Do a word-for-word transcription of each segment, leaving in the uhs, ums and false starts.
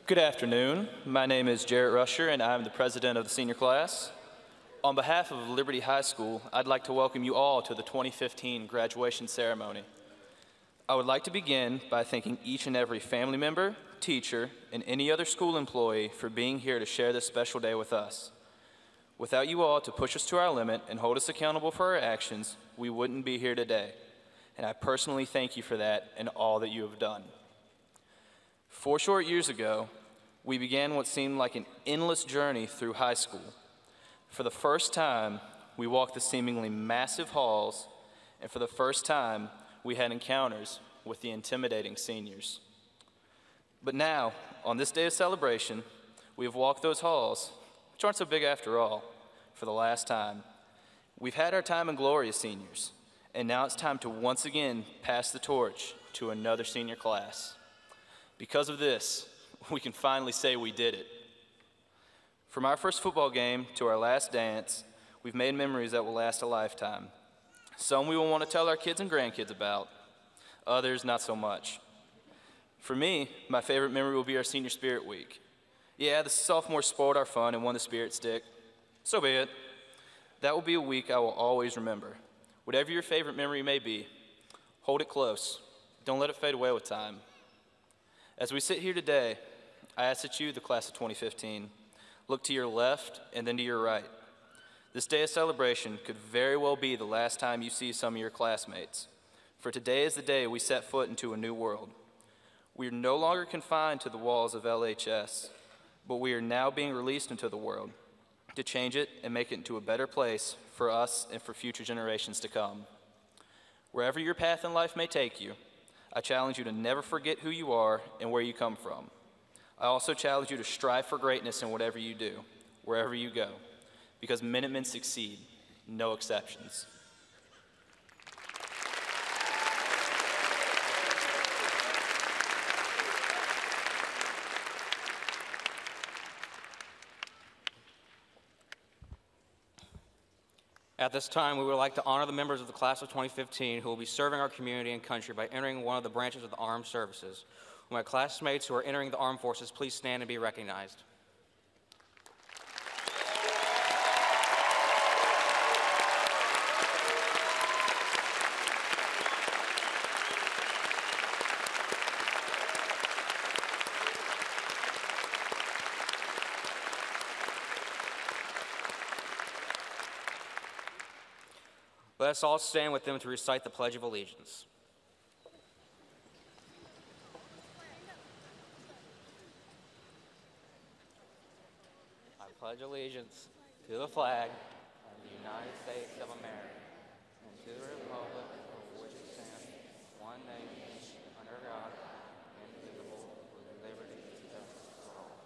Good afternoon. My name is Jarrett Rusher, and I'm the president of the senior class. On behalf of Liberty High School, I'd like to welcome you all to the twenty fifteen graduation ceremony. I would like to begin by thanking each and every family member, teacher, and any other school employee for being here to share this special day with us. Without you all to push us to our limit and hold us accountable for our actions, we wouldn't be here today. And I personally thank you for that and all that you have done. Four short years ago, we began what seemed like an endless journey through high school. For the first time, we walked the seemingly massive halls, and for the first time, we had encounters with the intimidating seniors. But now, on this day of celebration, we have walked those halls, which aren't so big after all, for the last time. We've had our time in glory as seniors, and now it's time to once again pass the torch to another senior class. Because of this, we can finally say we did it. From our first football game to our last dance, we've made memories that will last a lifetime. Some we will want to tell our kids and grandkids about, others not so much. For me, my favorite memory will be our Senior Spirit Week. Yeah, the sophomores spoiled our fun and won the Spirit Stick. So be it. That will be a week I will always remember. Whatever your favorite memory may be, hold it close. Don't let it fade away with time. As we sit here today, I ask that you, the class of twenty fifteen, look to your left and then to your right. This day of celebration could very well be the last time you see some of your classmates, for today is the day we set foot into a new world. We are no longer confined to the walls of L H S, but we are now being released into the world to change it and make it into a better place for us and for future generations to come. Wherever your path in life may take you, I challenge you to never forget who you are and where you come from. I also challenge you to strive for greatness in whatever you do, wherever you go, because Minutemen succeed, no exceptions. At this time, we would like to honor the members of the class of twenty fifteen who will be serving our community and country by entering one of the branches of the armed services. Will my classmates who are entering the armed forces please stand and be recognized? Let us all stand with them to recite the Pledge of Allegiance. I pledge allegiance to the flag of the United States of America and to the republic for which it stands, one nation, under God, indivisible, with liberty and justice for all.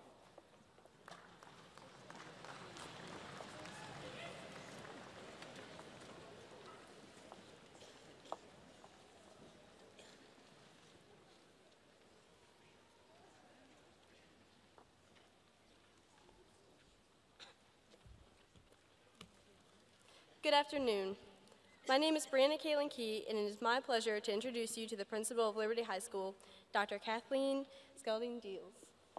Good afternoon. My name is Brianna Kaylin Key, and it is my pleasure to introduce you to the principal of Liberty High School, Doctor Kathleen Skelding-Deals.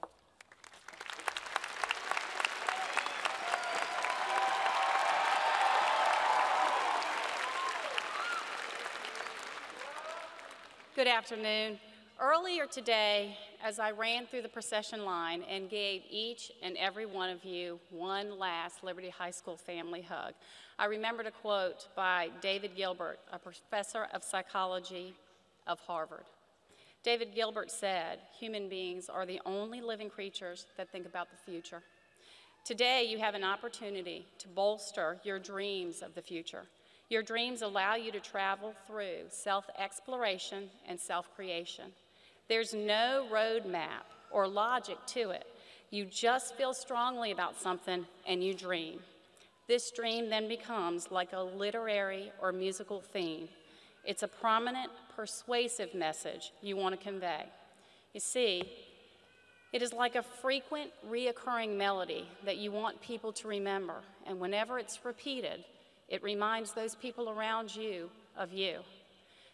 Good afternoon. Earlier today, as I ran through the procession line and gave each and every one of you one last Liberty High School family hug, I remembered a quote by David Gilbert, a professor of psychology of Harvard. David Gilbert said, "Human beings are the only living creatures that think about the future." Today, you have an opportunity to bolster your dreams of the future. Your dreams allow you to travel through self-exploration and self-creation. There's no roadmap or logic to it. You just feel strongly about something and you dream. This dream then becomes like a literary or musical theme. It's a prominent, persuasive message you want to convey. You see, it is like a frequent, reoccurring melody that you want people to remember, and whenever it's repeated, it reminds those people around you of you.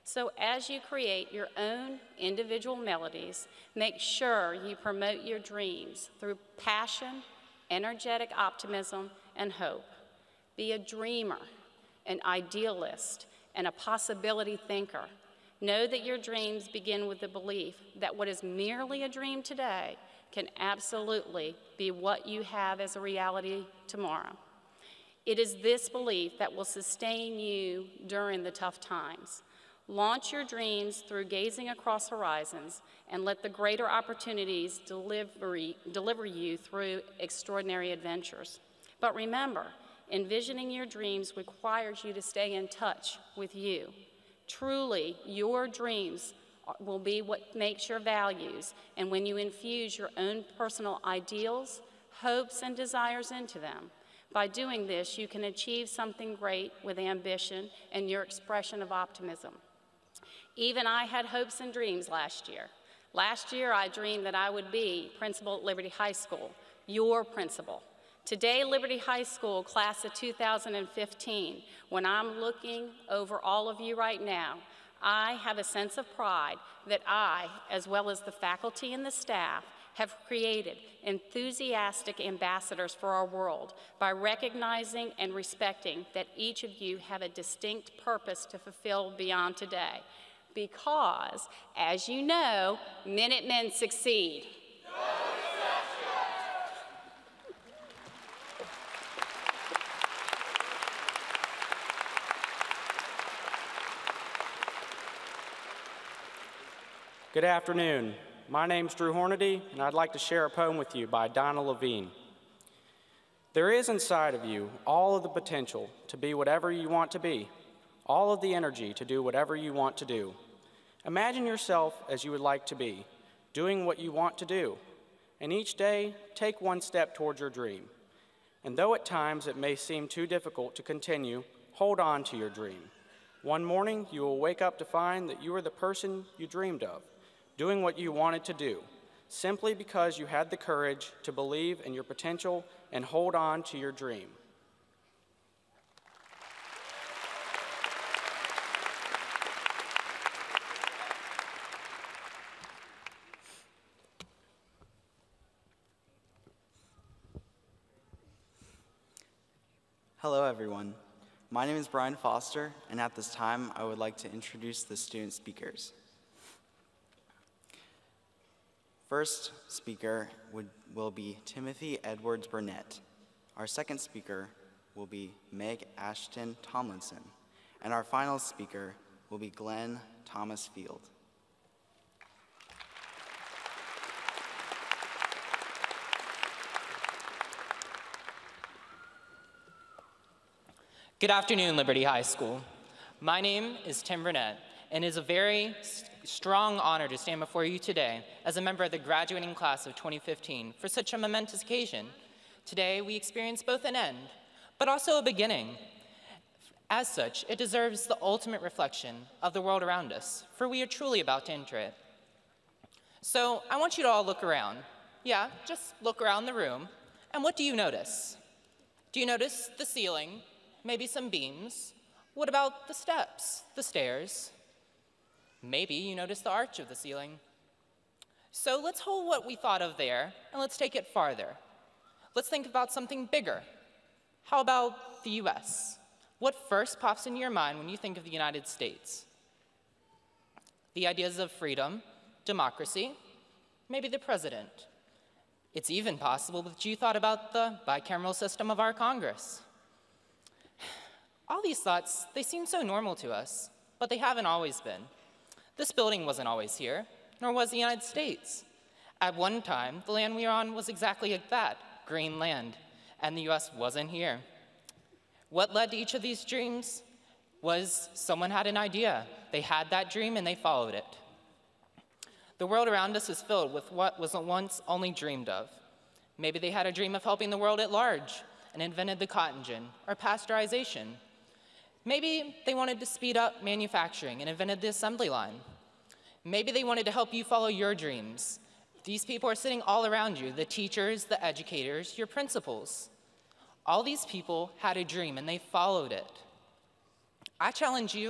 So as you create your own individual melodies, make sure you promote your dreams through passion, energetic optimism, and hope. Be a dreamer, an idealist, and a possibility thinker. Know that your dreams begin with the belief that what is merely a dream today can absolutely be what you have as a reality tomorrow. It is this belief that will sustain you during the tough times. Launch your dreams through gazing across horizons and let the greater opportunities deliver, deliver you through extraordinary adventures. But remember, envisioning your dreams requires you to stay in touch with you. Truly, your dreams will be what makes your values, and when you infuse your own personal ideals, hopes, and desires into them, by doing this, you can achieve something great with ambition and your expression of optimism. Even I had hopes and dreams last year. Last year, I dreamed that I would be principal at Liberty High School, your principal. Today, Liberty High School, class of two thousand fifteen, when I'm looking over all of you right now, I have a sense of pride that I, as well as the faculty and the staff, have created enthusiastic ambassadors for our world by recognizing and respecting that each of you have a distinct purpose to fulfill beyond today. Because, as you know, Minutemen succeed. Good afternoon. My name's Drew Hornady, and I'd like to share a poem with you by Donna Levine. There is inside of you all of the potential to be whatever you want to be, all of the energy to do whatever you want to do. Imagine yourself as you would like to be, doing what you want to do, and each day, take one step towards your dream. And though at times it may seem too difficult to continue, hold on to your dream. One morning, you will wake up to find that you are the person you dreamed of, doing what you wanted to do, simply because you had the courage to believe in your potential and hold on to your dream. Hello, everyone. My name is Brian Foster, and at this time, I would like to introduce the student speakers. First speaker would, will be Timothy Edwards Burnett. Our second speaker will be Meg Ashton Tomlinson. And our final speaker will be Glenn Thomas Field. Good afternoon, Liberty High School. My name is Tim Burnett, and it is a very st strong honor to stand before you today as a member of the graduating class of twenty fifteen for such a momentous occasion. Today, we experience both an end, but also a beginning. As such, it deserves the ultimate reflection of the world around us, for we are truly about to enter it. So I want you to all look around. Yeah, just look around the room, and what do you notice? Do you notice the ceiling? Maybe some beams. What about the steps, the stairs? Maybe you notice the arch of the ceiling. So let's hold what we thought of there, and let's take it farther. Let's think about something bigger. How about the U S? What first pops into your mind when you think of the United States? The ideas of freedom, democracy, maybe the president. It's even possible that you thought about the bicameral system of our Congress. All these thoughts, they seem so normal to us, but they haven't always been. This building wasn't always here, nor was the United States. At one time, the land we are on was exactly like that, green land, and the U S wasn't here. What led to each of these dreams was someone had an idea. They had that dream and they followed it. The world around us is filled with what was once only dreamed of. Maybe they had a dream of helping the world at large and invented the cotton gin or pasteurization. Maybe they wanted to speed up manufacturing and invented the assembly line. Maybe they wanted to help you follow your dreams. These people are sitting all around you, the teachers, the educators, your principals. All these people had a dream and they followed it. I challenge you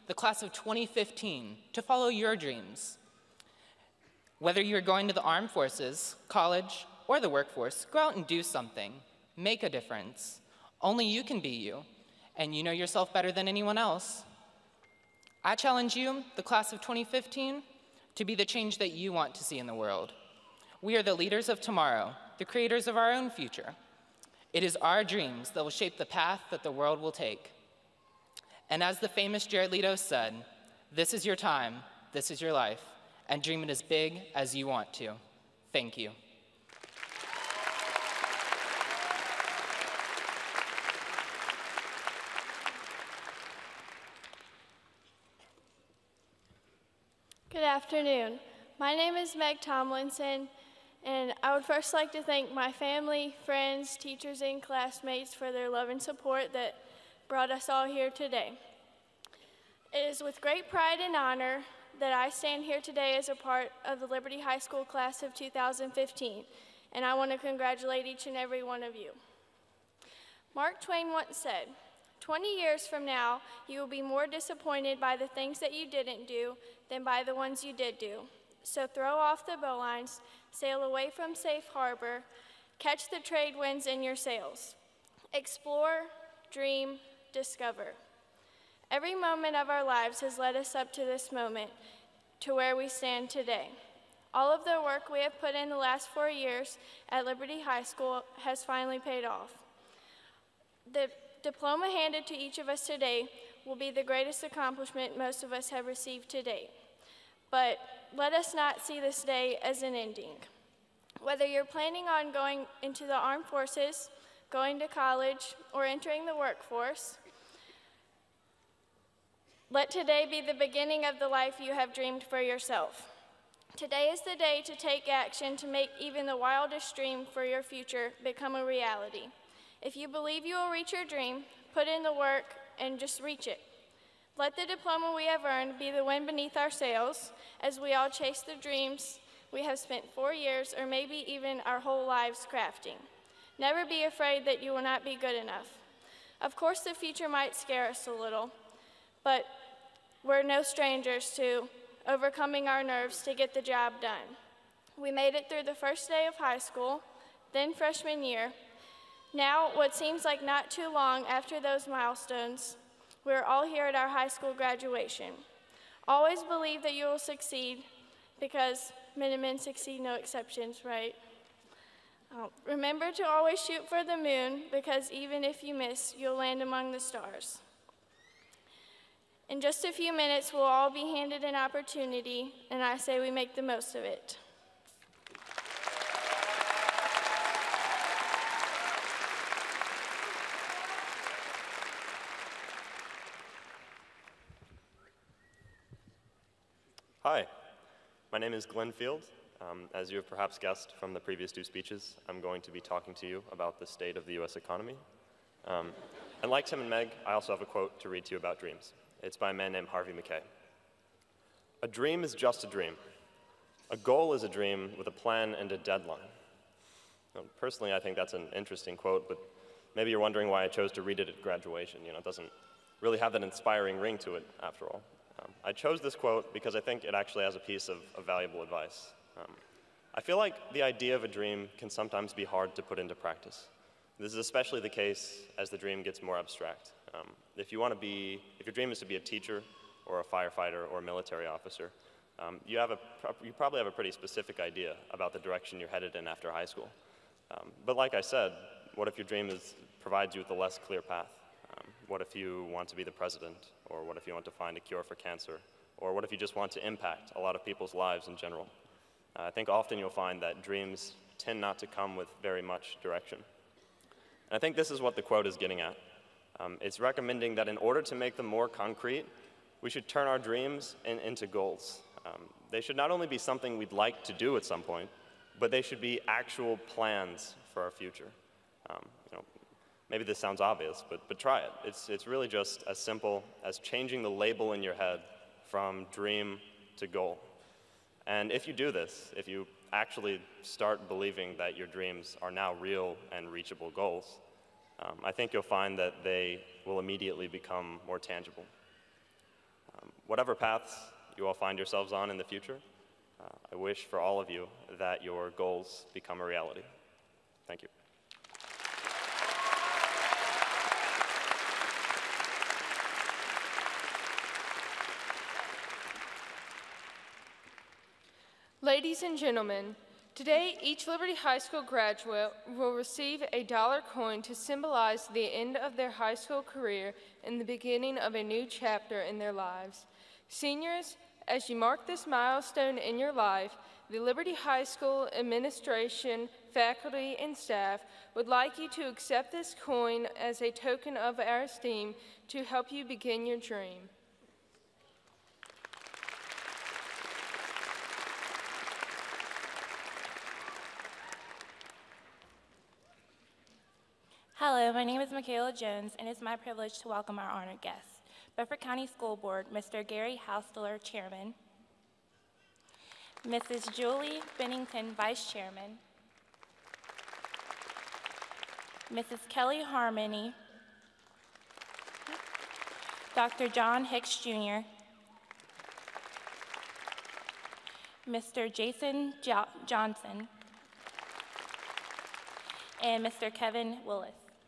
the class of twenty fifteen, to follow your dreams. Whether you're going to the armed forces, college, or the workforce, go out and do something. Make a difference. Only you can be you, and you know yourself better than anyone else. I challenge you, the class of twenty fifteen, to be the change that you want to see in the world. We are the leaders of tomorrow, the creators of our own future. It is our dreams that will shape the path that the world will take. And as the famous Jared Leto said, this is your time, this is your life, and dream it as big as you want to. Thank you. Good afternoon. My name is Meg Tomlinson, and I would first like to thank my family, friends, teachers, and classmates for their love and support that brought us all here today. It is with great pride and honor that I stand here today as a part of the Liberty High School class of two thousand fifteen, and I want to congratulate each and every one of you. Mark Twain once said, twenty years from now, you will be more disappointed by the things that you didn't do than by the ones you did do. So throw off the bowlines, sail away from safe harbor, catch the trade winds in your sails. Explore, dream, discover. Every moment of our lives has led us up to this moment, to where we stand today. All of the work we have put in the last four years at Liberty High School has finally paid off. The diploma handed to each of us today will be the greatest accomplishment most of us have received to date. But let us not see this day as an ending. Whether you're planning on going into the armed forces, going to college, or entering the workforce, let today be the beginning of the life you have dreamed for yourself. Today is the day to take action to make even the wildest dream for your future become a reality. If you believe you will reach your dream, put in the work and just reach it. Let the diploma we have earned be the wind beneath our sails as we all chase the dreams we have spent four years or maybe even our whole lives crafting. Never be afraid that you will not be good enough. Of course, the future might scare us a little, but we're no strangers to overcoming our nerves to get the job done. We made it through the first day of high school, then freshman year. Now, what seems like not too long after those milestones, we're all here at our high school graduation. Always believe that you will succeed because men and men succeed, no exceptions, right? Uh, remember to always shoot for the moon because even if you miss, you'll land among the stars. In just a few minutes, we'll all be handed an opportunity, and I say we make the most of it. Hi, my name is Glenn Field. Um, as you have perhaps guessed from the previous two speeches, I'm going to be talking to you about the state of the U S economy. Um, and like Tim and Meg, I also have a quote to read to you about dreams. It's by a man named Harvey Mackay. A dream is just a dream. A goal is a dream with a plan and a deadline. Now, personally, I think that's an interesting quote, but maybe you're wondering why I chose to read it at graduation. You know, it doesn't really have that inspiring ring to it, after all. Um, I chose this quote because I think it actually has a piece of, of valuable advice. Um, I feel like the idea of a dream can sometimes be hard to put into practice. This is especially the case as the dream gets more abstract. Um, if you want to be, if your dream is to be a teacher or a firefighter or a military officer, um, you, have a, you probably have a pretty specific idea about the direction you're headed in after high school. Um, but like I said, what if your dream is, provides you with a less clear path? Um, what if you want to be the president? Or what if you want to find a cure for cancer? Or what if you just want to impact a lot of people's lives in general? Uh, I think often you'll find that dreams tend not to come with very much direction. And I think this is what the quote is getting at. Um, it's recommending that in order to make them more concrete, we should turn our dreams in, into goals. Um, they should not only be something we'd like to do at some point, but they should be actual plans for our future. Um, you know, maybe this sounds obvious, but, but try it. It's, it's really just as simple as changing the label in your head from dream to goal. And if you do this, if you actually start believing that your dreams are now real and reachable goals, um, I think you'll find that they will immediately become more tangible. Um, whatever paths you all find yourselves on in the future, uh, I wish for all of you that your goals become a reality. Thank you. Ladies and gentlemen, today each Liberty High School graduate will receive a dollar coin to symbolize the end of their high school career and the beginning of a new chapter in their lives. Seniors, as you mark this milestone in your life, the Liberty High School administration, faculty, and staff would like you to accept this coin as a token of our esteem to help you begin your dream. Hello, my name is Michaela Jones, and it's my privilege to welcome our honored guests. Beaufort County School Board, Mister Gary Hausteler, Chairman. Missus Julie Bennington, Vice Chairman. Missus Kelly Harmony. Doctor John Hicks, Junior Mister Jason jo- Johnson. And Mister Kevin Willis.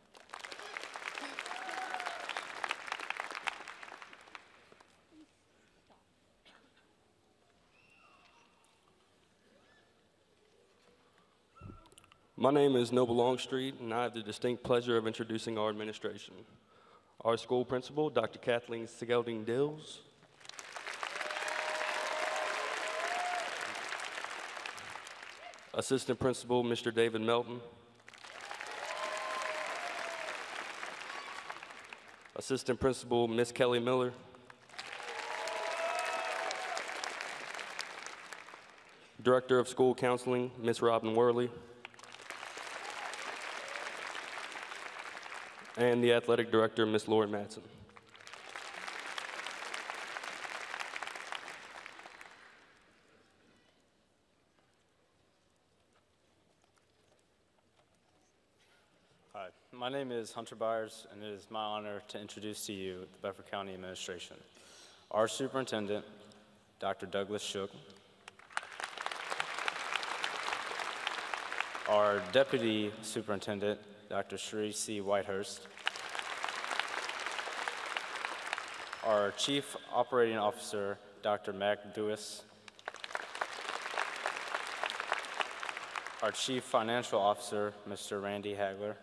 My name is Noble Longstreet, and I have the distinct pleasure of introducing our administration. Our school principal, Doctor Kathleen Sgelding Dills. Assistant Principal, Mister David Melton. Assistant Principal, Miz Kelly Miller. Director of School Counseling, Miz Robin Worley. And the Athletic Director, Miz Lori Madsen. Hi, my name is Hunter Byers, and it is my honor to introduce to you the Beaufort County Administration. Our Superintendent, Doctor Douglas Shook. Our Deputy Superintendent, Doctor Sheree C. Whitehurst. Our Chief Operating Officer, Doctor Mac Dewis. Our Chief Financial Officer, Mister Randy Hagler.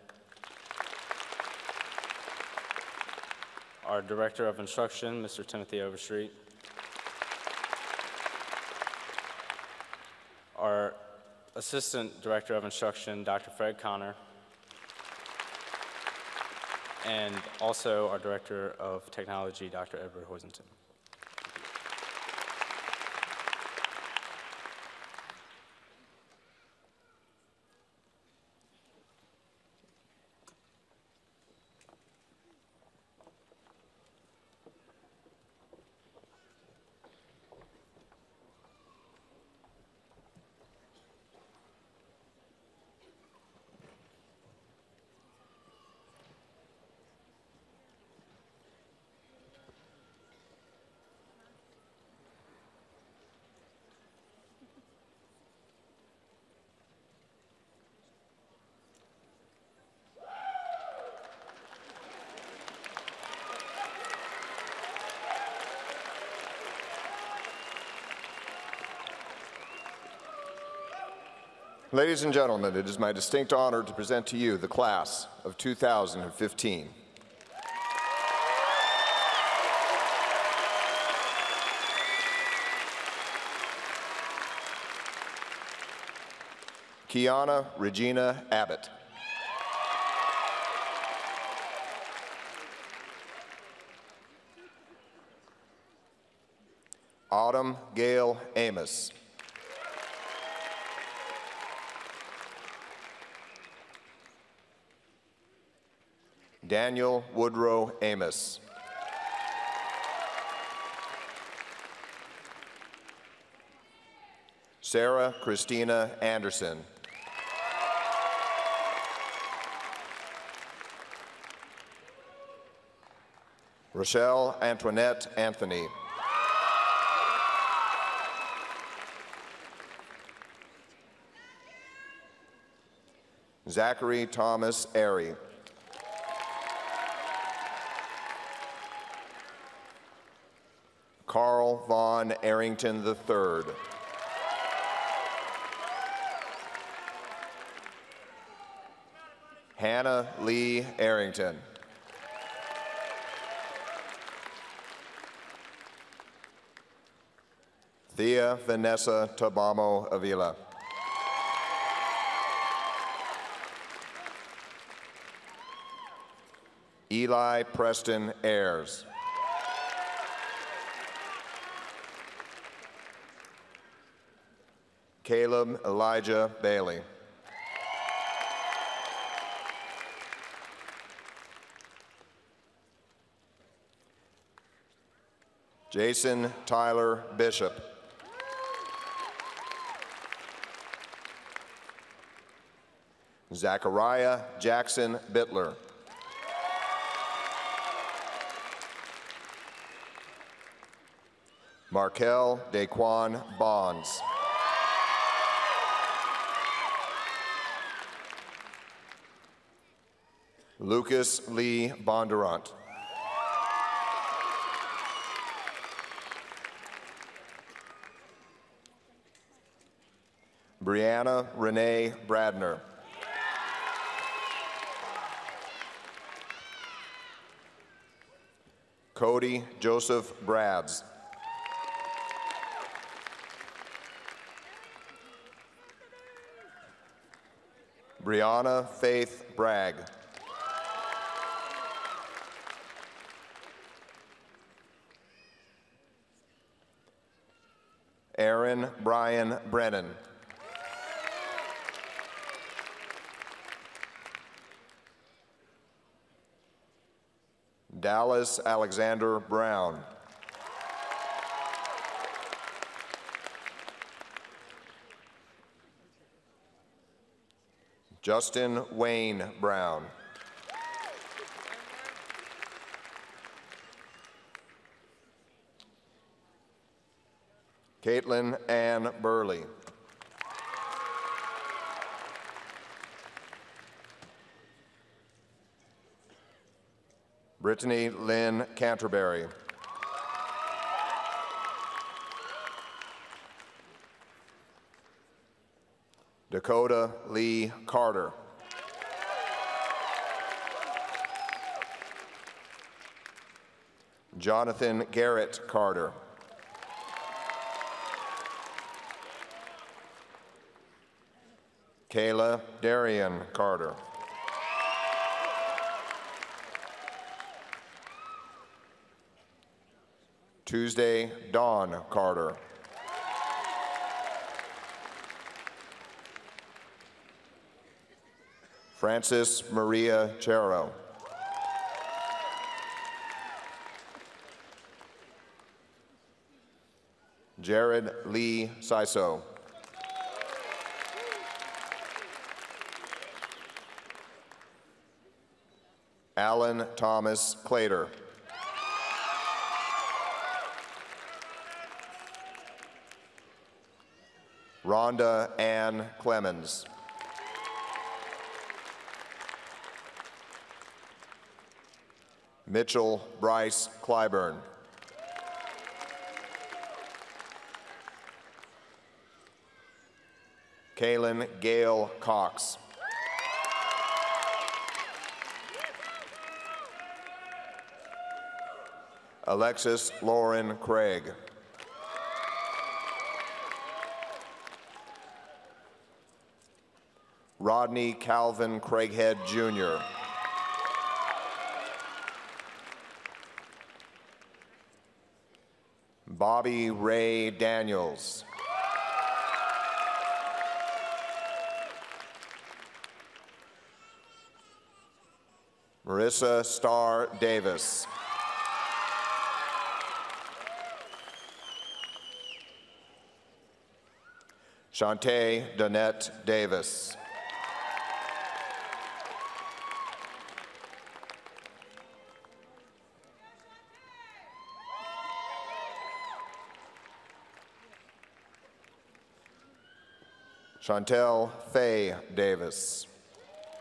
Our Director of Instruction, Mister Timothy Overstreet. Our Assistant Director of Instruction, Doctor Fred Connor. And also our Director of Technology, Doctor Edward Hoisington. Ladies and gentlemen, it is my distinct honor to present to you the class of two thousand fifteen. Kiana Regina Abbott. Autumn Gail Amos. Daniel Woodrow Amos. Sarah Christina Anderson. Rochelle Antoinette Anthony. Zachary Thomas Airy. Carl Vaughn Arrington the third. Hannah Lee Arrington. Thea Vanessa Tabamo Avila. Eli Preston Ayers. Caleb Elijah Bailey. Jason Tyler Bishop. Zachariah Jackson Bittler. Markel Daquan Bonds. Lucas Lee Bondurant. Brianna Renee Bradner. Cody Joseph Brads. Brianna Faith Bragg. Aaron Brian Brennan. Dallas Alexander Brown. Justin Wayne Brown. Caitlin Ann Burley. Brittany Lynn Canterbury. Dakota Lee Carter. Jonathan Garrett Carter. Kayla Darian Carter. Tuesday, Dawn Carter. Francis Maria Chero. Jared Lee Siso. Alan Thomas Clater. Rhonda Ann Clemens. Mitchell Bryce Clyburn. Kaylin Gail Cox. Alexis Lauren Craig. Rodney Calvin Craighead Junior Bobby Ray Daniels. Marissa Starr Davis. Shantae Donette Davis. Chantel Faye Davis.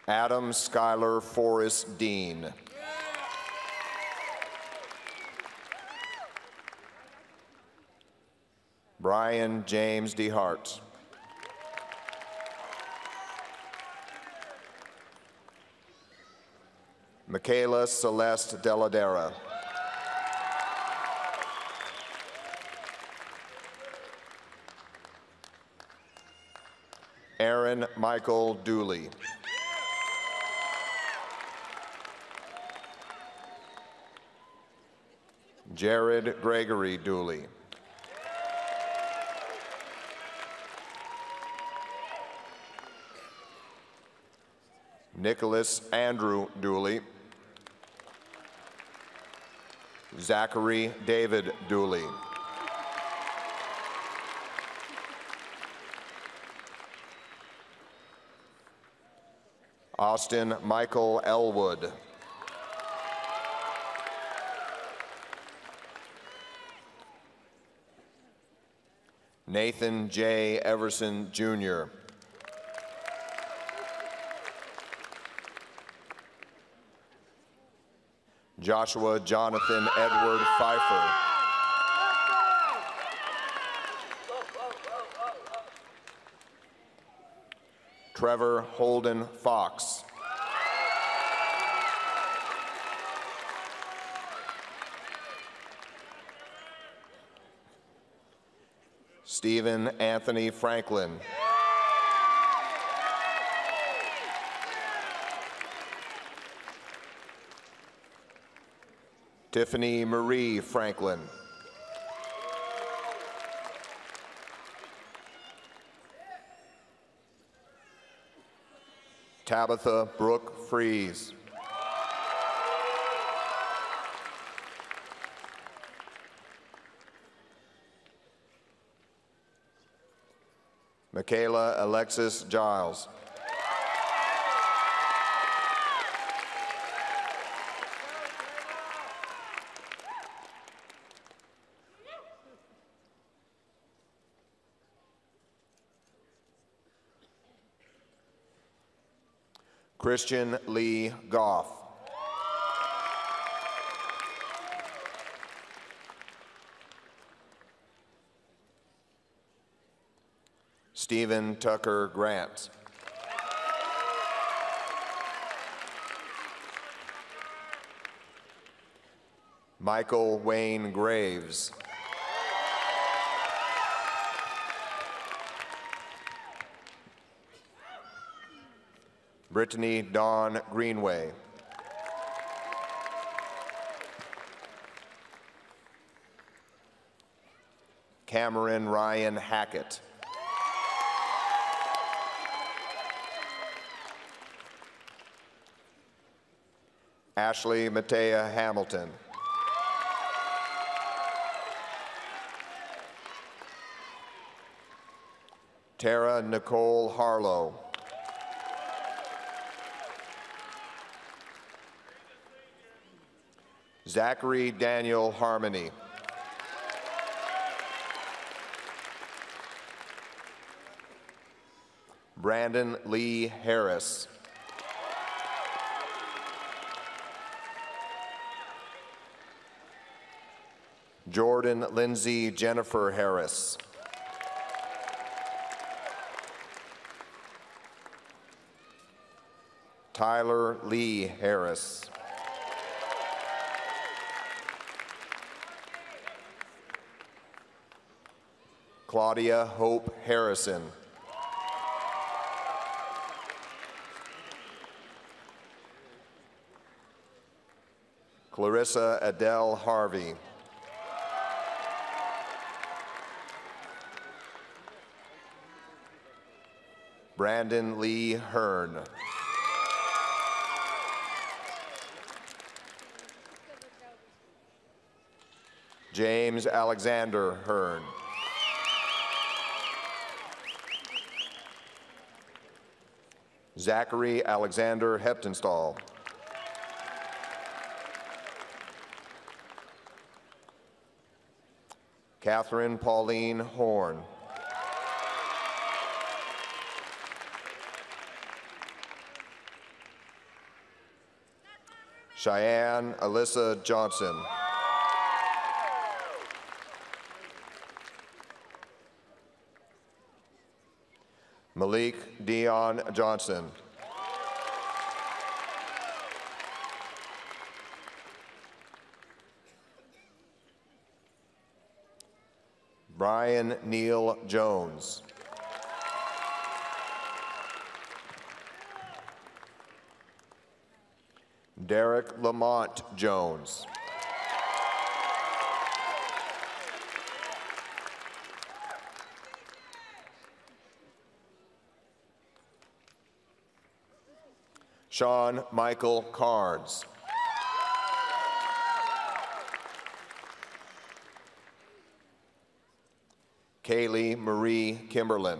Adam Skylar Forrest Dean. Brian James DeHart. Michaela Celeste Deladera. Aaron Michael Dooley. Jared Gregory Dooley. Nicholas Andrew Dooley. Zachary David Dooley. Austin Michael Elwood. Nathan J. Everson, Junior Joshua Jonathan Edward Pfeiffer. Trevor Holden Fox. Stephen Anthony Franklin. Tiffany Marie Franklin. Tabitha Brooke Fries. Michaela Alexis Giles. Christian Lee Goff. Stephen Tucker Grant. Michael Wayne Graves. Brittany Dawn Greenway. Cameron Ryan Hackett. Ashley Matea Hamilton. Tara Nicole Harlow. Zachary Daniel Harmony. Brandon Lee Harris. Jordan Lindsay Jennifer Harris. Tyler Lee Harris. Claudia Hope Harrison. Clarissa Adele Harvey. Brandon Lee Hearn. James Alexander Hearn. Zachary Alexander Heptonstall. Catherine Pauline Horn. Cheyenne Alyssa Johnson. Malik Dion Johnson. Brian Neal Jones. Derek Lamont Jones. Sean Michael Carnes. Kaylee Marie Kimberlin.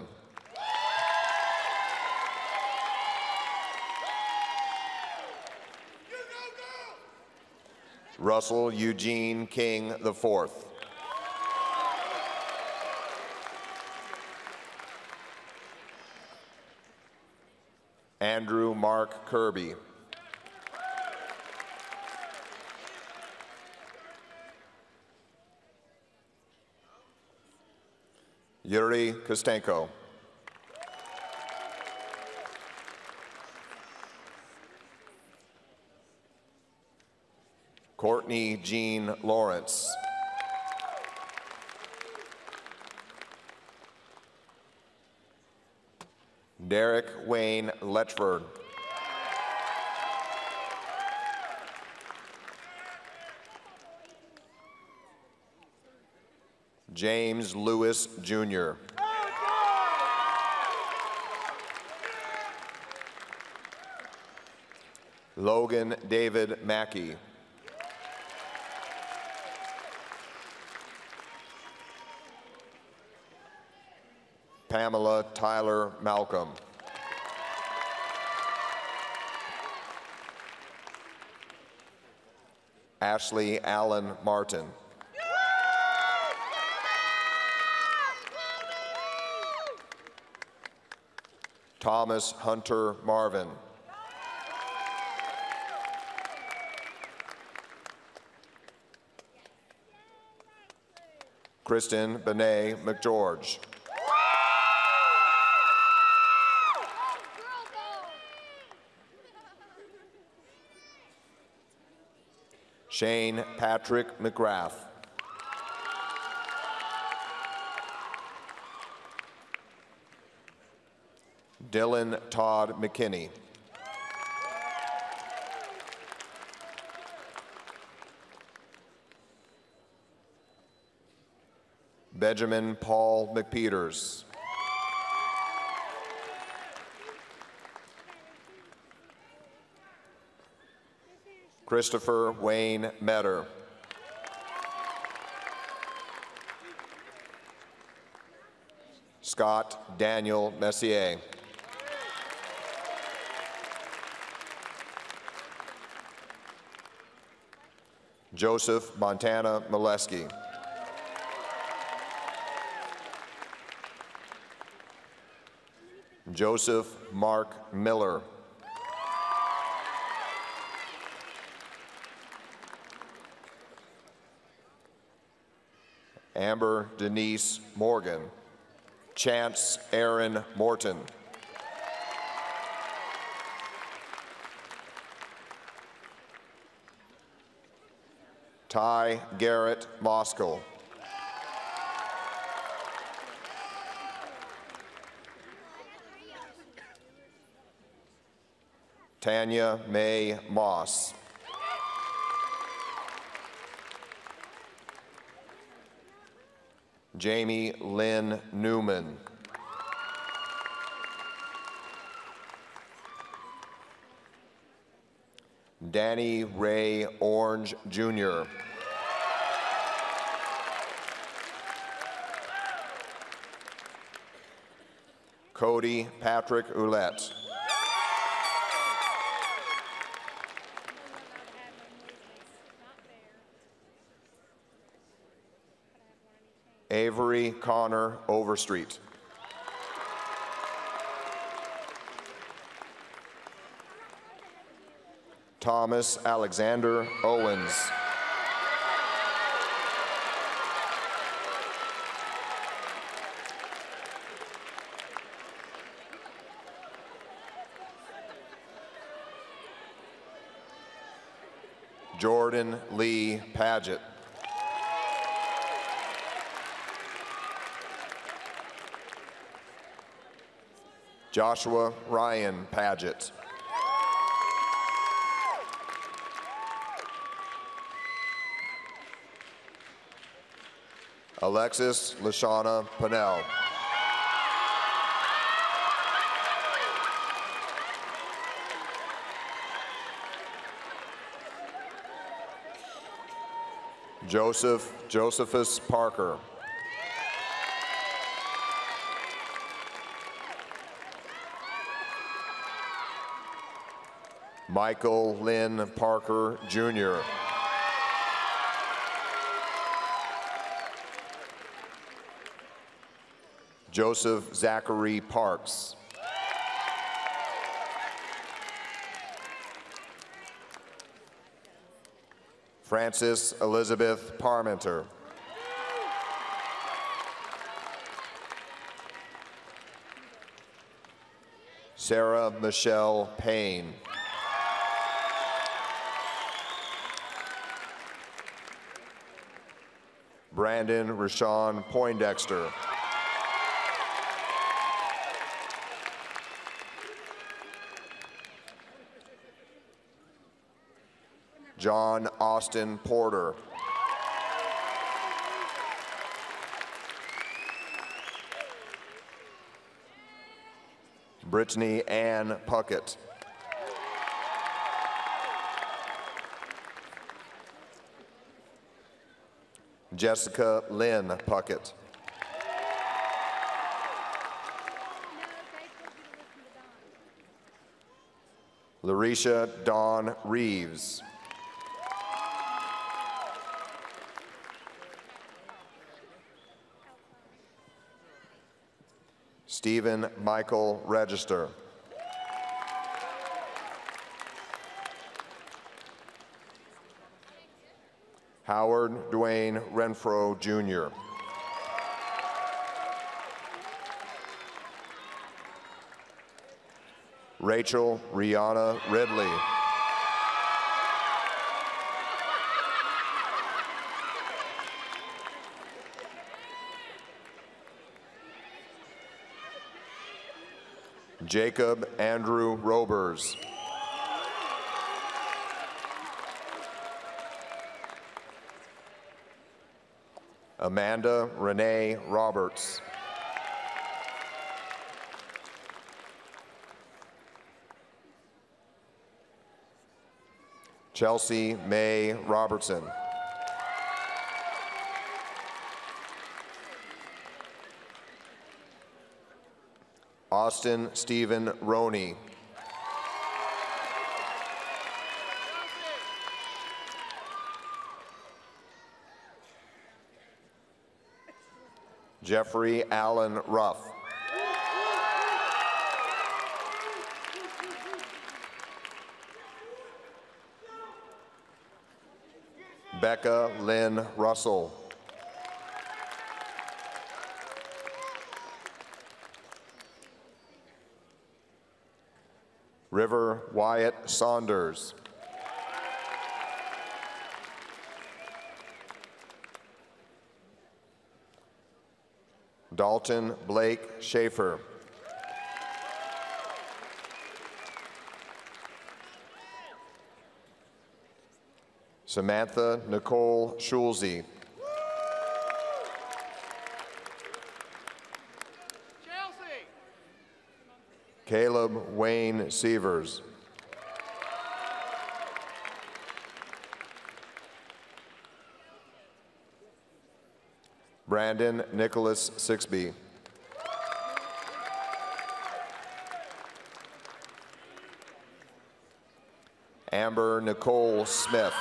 Russell Eugene King the fourth. Andrew Mark Kirby. Yuri Kostenko. Courtney Jean Lawrence. Derek Wayne Letchford. James Lewis Junior Logan David Mackey. Pamela Tyler Malcolm. Ashley Allen Martin. Thomas Hunter Marvin. Kristen Benet McGeorge. Shane Patrick McGrath. Dylan Todd McKinney. Benjamin Paul McPeters. Christopher Wayne Metter. Scott Daniel Messier. Joseph Montana Molesky. Joseph Mark Miller. Amber Denise Morgan. Chance Aaron Morton. Ty Garrett Moskell. Tanya Mae Moss. Jamie Lynn Newman. Danny Ray Orange Junior Cody Patrick Ouellette. Avery Connor Overstreet. Thomas Alexander Owens. Jordan Lee Paget. Joshua Ryan Paget. Alexis Lashana Pinnell. Joseph Josephus Parker. Michael Lynn Parker, Junior Joseph Zachary Parks. Frances Elizabeth Parmenter. Sarah Michelle Payne. Brandon Rashawn Poindexter. John Austin Porter. Brittany Ann Puckett. Jessica Lynn Puckett. Larisha Dawn Reeves. Stephen Michael Register. Howard Dwayne Renfro, Junior Rachel Rihanna Ridley. Jacob Andrew Robers. Amanda Renee Roberts. Chelsea May Robertson. Austin Stephen Roney. Jeffrey Allen Ruff. Becca Lynn Russell. River Wyatt Saunders. Dalton Blake Schaefer. Samantha Nicole Schulze. Caleb Wayne Sievers. Brandon Nicholas Sixby. Amber Nicole Smith.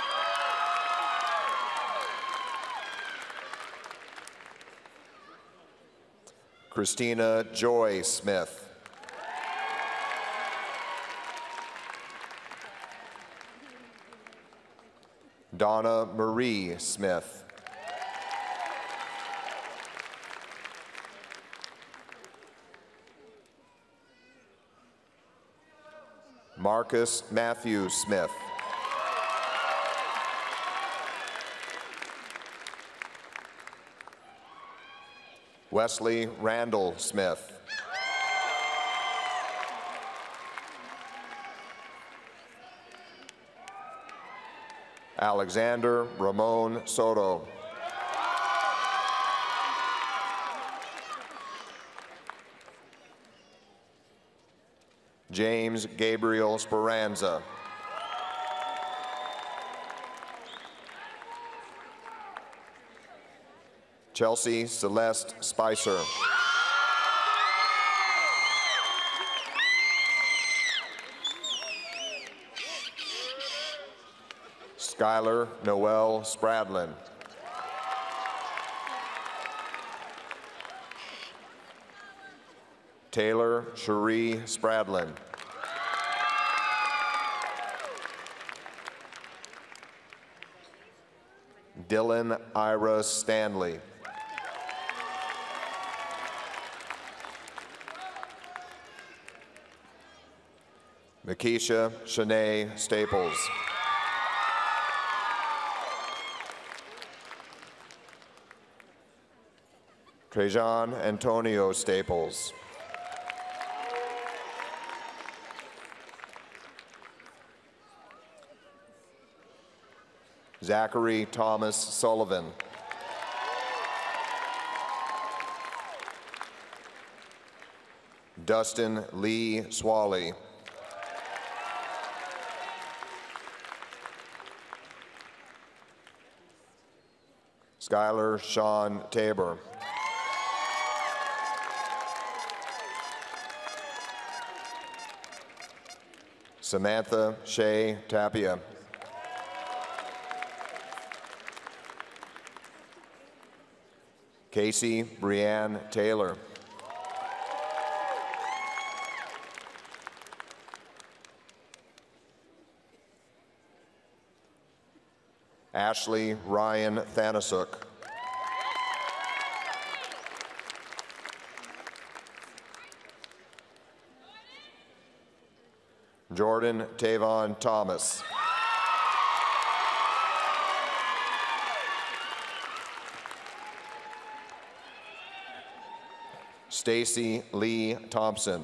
Christina Joy Smith. Donna Marie Smith. Marcus Matthew Smith. Wesley Randall Smith. Alexander Ramon Soto. James Gabriel Speranza. Chelsea Celeste Spicer. Skylar Noel Spradlin. Taylor Cherie Spradlin. Dylan Ira Stanley. Makisha Shanae Staples. Trajan Antonio Staples. Zachary Thomas Sullivan. Dustin Lee Swally. Skylar Sean Tabor. Samantha Shea Tapia. Casey Brianne Taylor. Ashley Ryan Thanasuk. Jordan Tavon Thomas. Stacy Lee Thompson.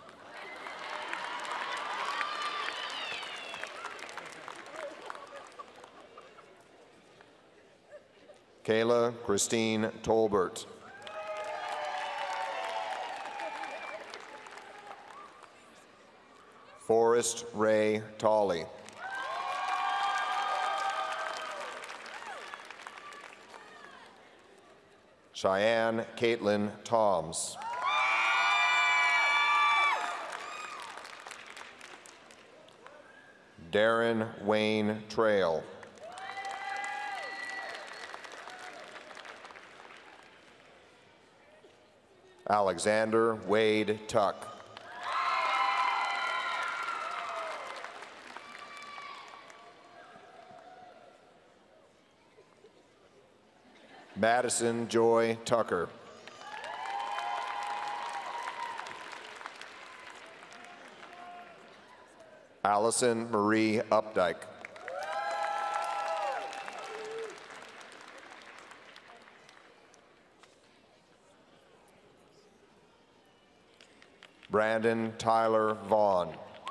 Kayla Christine Tolbert. Forrest Ray Tolley. Cheyenne Caitlin Toms. Darren Wayne Trail. Alexander Wade Tuck. Madison Joy Tucker. Allison Marie Updike. Brandon Tyler Vaughn.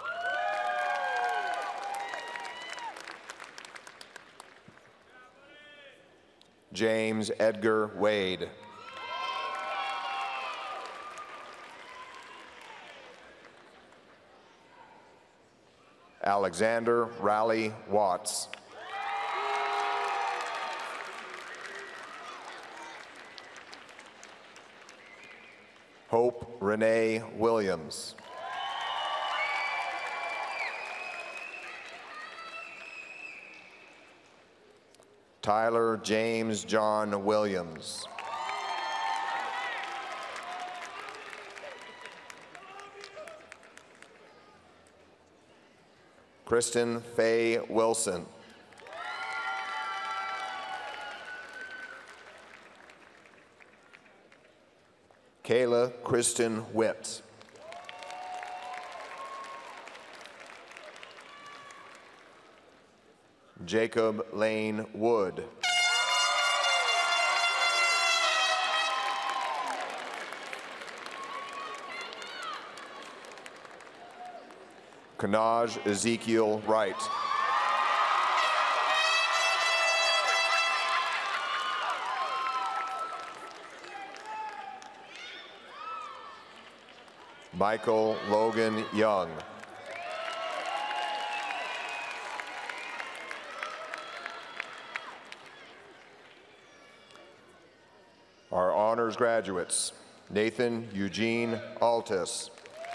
James Edgar Wade. Alexander Raleigh Watts. Hope Renee Williams. Tyler James John Williams. Kristen Faye Wilson. Kayla Kristen Whitt. Jacob Lane Wood. Kanaj Ezekiel Wright. Michael Logan Young. Our honors graduates, Nathan Eugene Altus.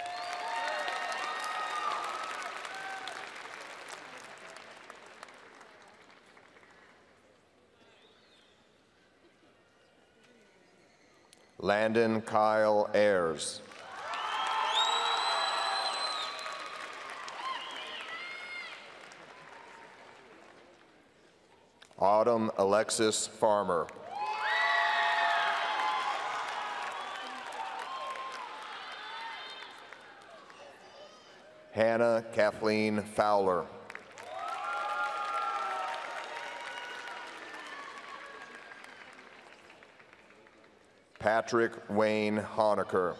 Landon Kyle Ayers. Autumn Alexis Farmer. Hannah Kathleen Fowler. Patrick Wayne Honecker.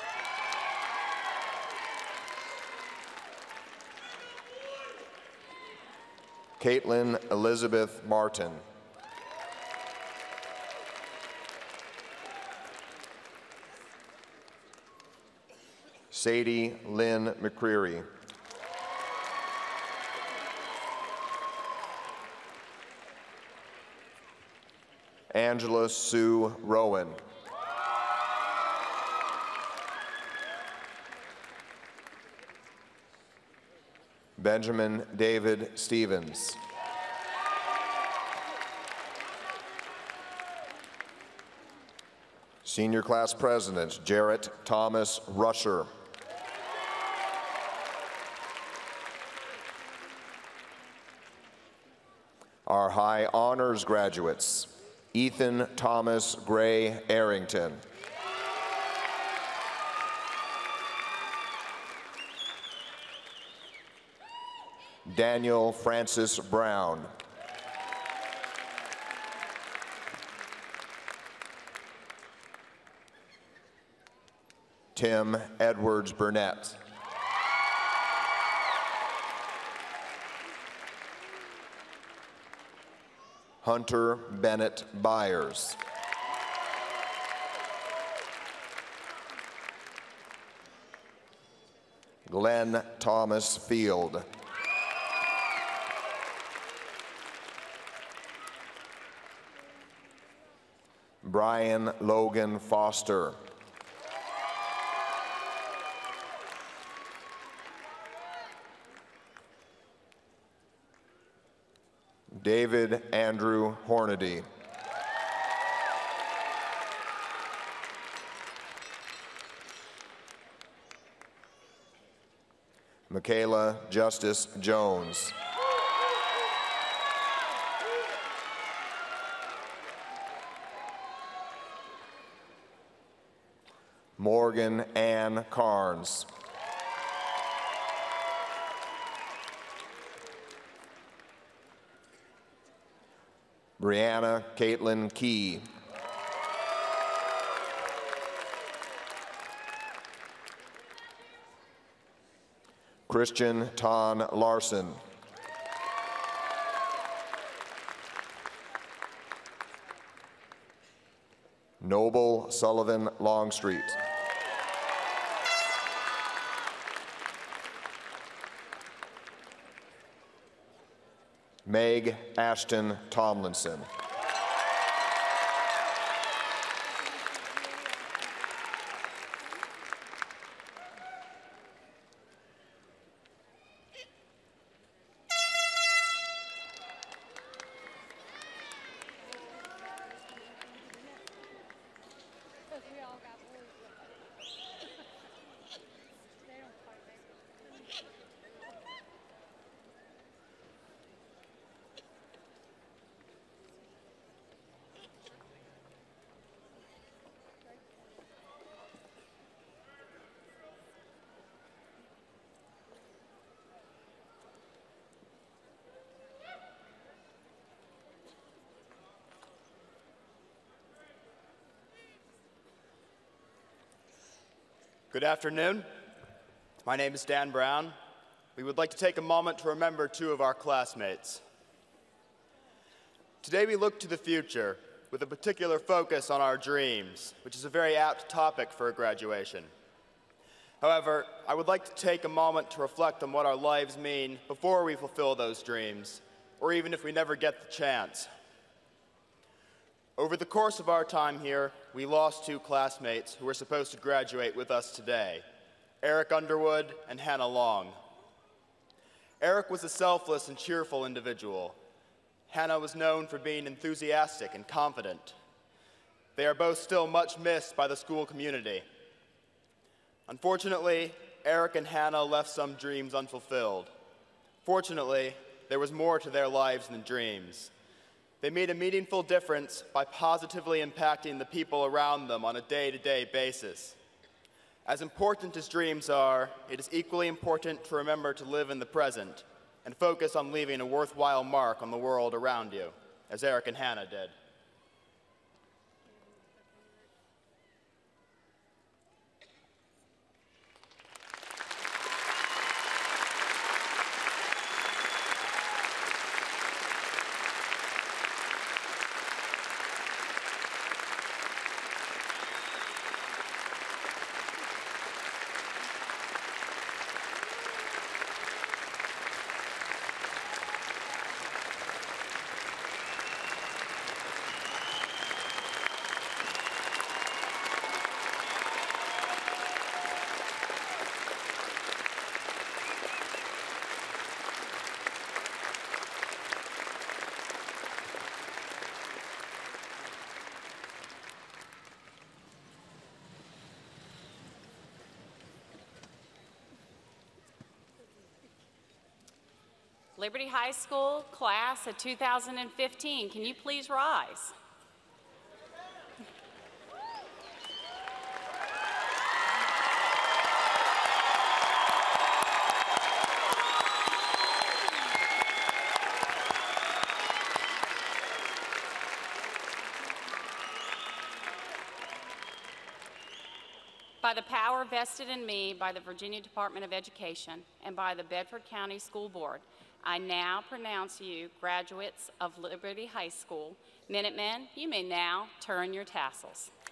Caitlin Elizabeth Martin. Sadie Lynn McCreary. Angela Sue Rowan. Benjamin David Stevens. Senior Class President Jarrett Thomas Rusher. Our High Honors graduates, Ethan Thomas Gray Arrington. Daniel Francis Brown. Tim Edwards Burnett. Hunter Bennett Byers. Glenn Thomas Field. Brian Logan Foster. David Andrew Hornady. Michaela Justice Jones. Morgan Ann Carnes. Brianna Caitlin Key. Christian Ton Larson. Noble Sullivan Longstreet. Meg Ashton Tomlinson. Good afternoon. My name is Dan Brown. We would like to take a moment to remember two of our classmates. Today we look to the future with a particular focus on our dreams, which is a very apt topic for a graduation. However, I would like to take a moment to reflect on what our lives mean before we fulfill those dreams, or even if we never get the chance. Over the course of our time here, we lost two classmates who were supposed to graduate with us today, Eric Underwood and Hannah Long. Eric was a selfless and cheerful individual. Hannah was known for being enthusiastic and confident. They are both still much missed by the school community. Unfortunately, Eric and Hannah left some dreams unfulfilled. Fortunately, there was more to their lives than dreams. They made a meaningful difference by positively impacting the people around them on a day-to-day basis. As important as dreams are, it is equally important to remember to live in the present and focus on leaving a worthwhile mark on the world around you, as Eric and Hannah did. Liberty High School class of two thousand fifteen, can you please rise? By the power vested in me by the Virginia Department of Education and by the Bedford County School Board, I now pronounce you graduates of Liberty High School. Minutemen, you may now turn your tassels.